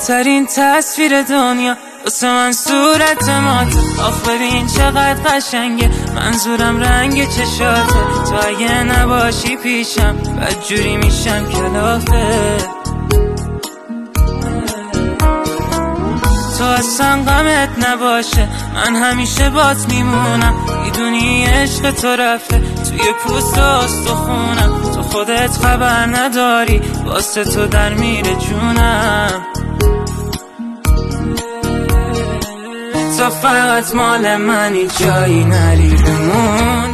بهترین تصویر دنیا واسه من صورت ماته. آخ ببین چقدر قشنگه، منظورم رنگ چشاته. تو اگه نباشی پیشم بدجوری میشم کلافه. تو اصلا غمت نباشه من همیشه بات میمونم. میدونی عشق تو رفته توی پوست و استخونم. تو خودت خبر نداری واسه تو در میره جونم. تو فقط مال منی جایی نری بمون.